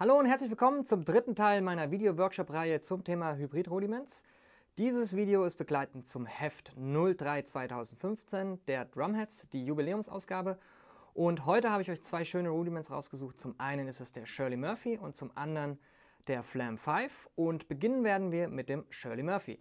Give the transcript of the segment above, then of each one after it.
Hallo und herzlich willkommen zum dritten Teil meiner Video-Workshop-Reihe zum Thema Hybrid-Rudiments. Dieses Video ist begleitend zum Heft 03 2015 der Drumheads, die Jubiläumsausgabe. Und heute habe ich euch zwei schöne Rudiments rausgesucht. Zum einen ist es der Shirley Murphy und zum anderen der Flam 5. Und beginnen werden wir mit dem Shirley Murphy.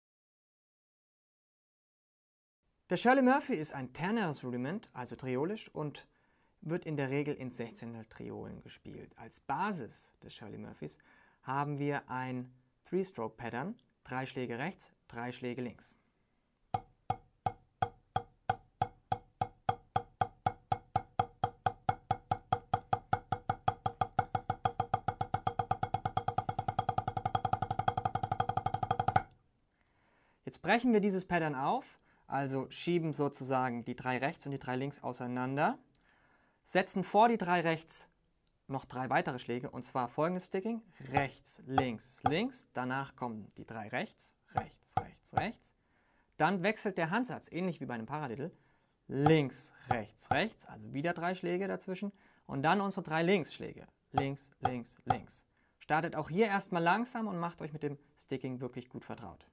Der Shirley Murphy ist ein ternäres Rudiment, also triolisch, und wird in der Regel in 16er Triolen gespielt. Als Basis des Shirley Murphys haben wir ein Three-Stroke-Pattern, 3 Schläge rechts, 3 Schläge links. Jetzt brechen wir dieses Pattern auf, also schieben sozusagen die 3 rechts und die 3 links auseinander, setzen vor die 3 rechts noch 3 weitere Schläge, und zwar folgendes Sticking: rechts, links, links, danach kommen die 3 rechts, rechts, rechts, rechts, dann wechselt der Handsatz, ähnlich wie bei einem Paradiddle, links, rechts, rechts, also wieder 3 Schläge dazwischen, und dann unsere 3 Linksschläge, links, links, links. Startet auch hier erstmal langsam und macht euch mit dem Sticking wirklich gut vertraut.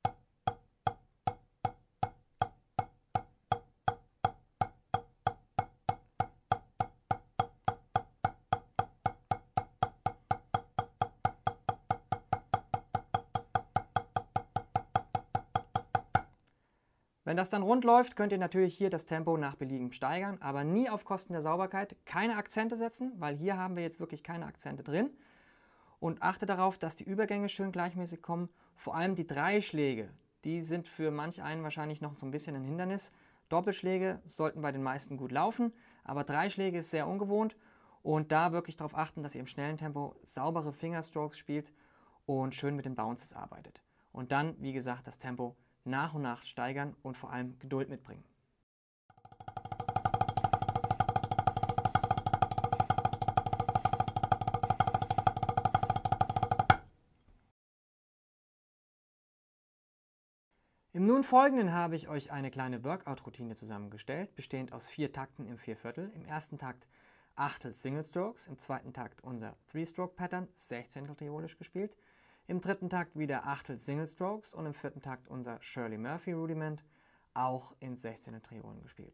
Wenn das dann rund läuft, könnt ihr natürlich hier das Tempo nach Belieben steigern, aber nie auf Kosten der Sauberkeit. Keine Akzente setzen, weil hier haben wir jetzt wirklich keine Akzente drin. Und achte darauf, dass die Übergänge schön gleichmäßig kommen. Vor allem die 3 Schläge, die sind für manch einen wahrscheinlich noch so ein bisschen ein Hindernis. Doppelschläge sollten bei den meisten gut laufen, aber 3 Schläge ist sehr ungewohnt. Und da wirklich darauf achten, dass ihr im schnellen Tempo saubere Fingerstrokes spielt und schön mit den Bounces arbeitet. Und dann, wie gesagt, das Tempo nach und nach steigern und vor allem Geduld mitbringen. Im nun Folgenden habe ich euch eine kleine Workout-Routine zusammengestellt, bestehend aus 4 Takten im 4/4. Im ersten Takt Achtel Single Strokes, im zweiten Takt unser Three-Stroke-Pattern, 16 triolisch gespielt. Im dritten Takt wieder Achtel Single Strokes und im vierten Takt unser Shirley Murphy Rudiment, auch in 16er Triolen gespielt.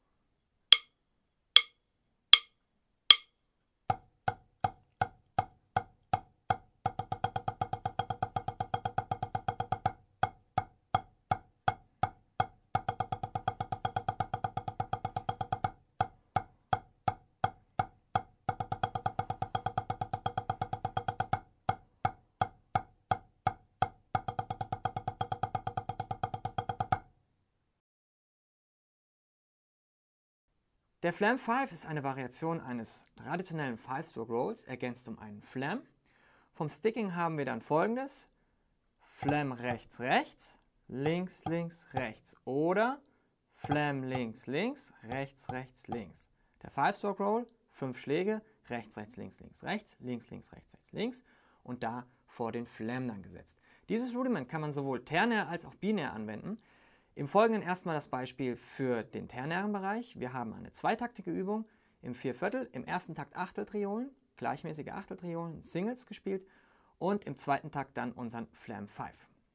Der Flam 5 ist eine Variation eines traditionellen 5-Stroke Rolls, ergänzt um einen Flam. Vom Sticking haben wir dann folgendes: Flam rechts, rechts, links, links, rechts, oder Flam links, links, rechts, rechts, links. Der 5-Stroke Roll, 5 Schläge, rechts, rechts, links, links, rechts, links, links, rechts, rechts, links, und da vor den Flam dann gesetzt. Dieses Rudiment kann man sowohl ternär als auch binär anwenden. Im Folgenden erstmal das Beispiel für den ternären Bereich. Wir haben eine zweitaktige Übung im 4/4, im ersten Takt Achteltriolen, gleichmäßige Achteltriolen, Singles gespielt, und im zweiten Takt dann unseren Flam 5.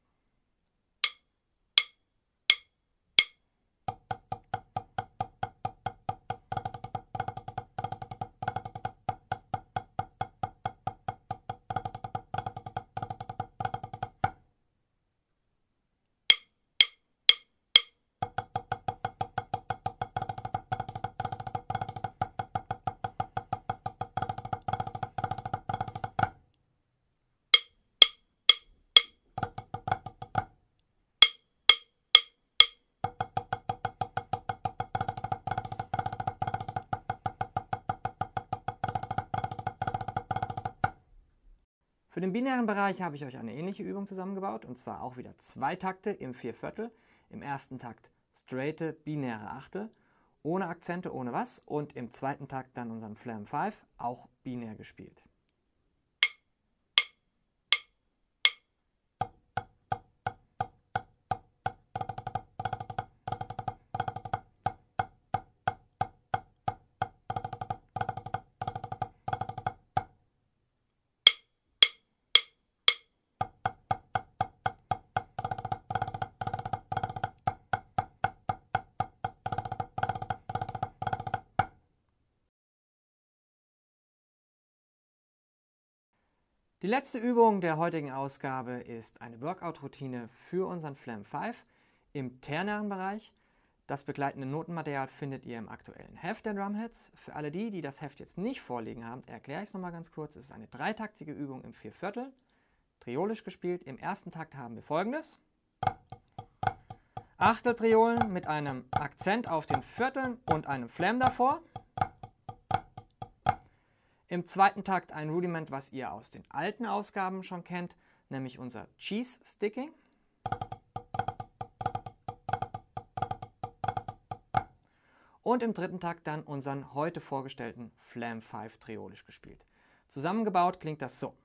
Für den binären Bereich habe ich euch eine ähnliche Übung zusammengebaut, und zwar auch wieder 2 Takte im 4/4. Im ersten Takt straighte binäre Achtel, ohne Akzente, ohne was, und im zweiten Takt dann unseren Flam 5, auch binär gespielt. Die letzte Übung der heutigen Ausgabe ist eine Workout-Routine für unseren Flam 5 im ternären Bereich. Das begleitende Notenmaterial findet ihr im aktuellen Heft der Drumheads. Für alle die das Heft jetzt nicht vorliegen haben, erkläre ich es nochmal ganz kurz. Es ist eine dreitaktige Übung im Vierviertel, triolisch gespielt. Im ersten Takt haben wir folgendes: Achteltriolen mit einem Akzent auf den Vierteln und einem Flam davor. Im zweiten Takt ein Rudiment, was ihr aus den alten Ausgaben schon kennt, nämlich unser Cheese Sticking. Und im dritten Takt dann unseren heute vorgestellten Flam 5 triolisch gespielt. Zusammengebaut klingt das so.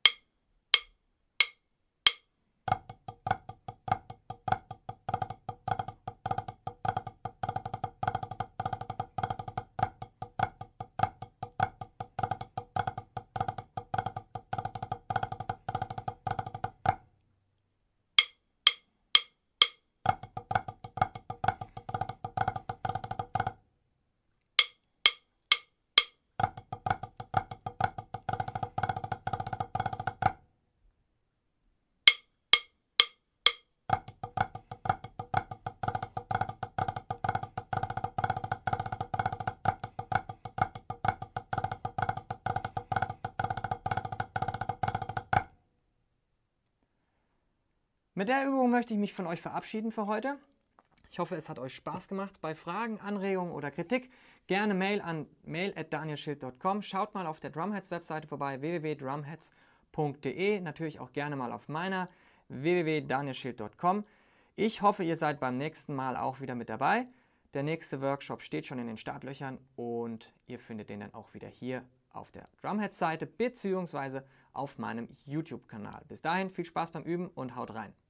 Mit der Übung möchte ich mich von euch verabschieden für heute. Ich hoffe, es hat euch Spaß gemacht. Bei Fragen, Anregungen oder Kritik gerne Mail an mail@danielschild.com. Schaut mal auf der Drumheads Webseite vorbei, www.drumheads.de. Natürlich auch gerne mal auf meiner www.danielschild.com. Ich hoffe, ihr seid beim nächsten Mal auch wieder mit dabei. Der nächste Workshop steht schon in den Startlöchern und ihr findet den dann auch wieder hier auf der Drumheads Seite bzw. auf meinem YouTube-Kanal. Bis dahin viel Spaß beim Üben und haut rein!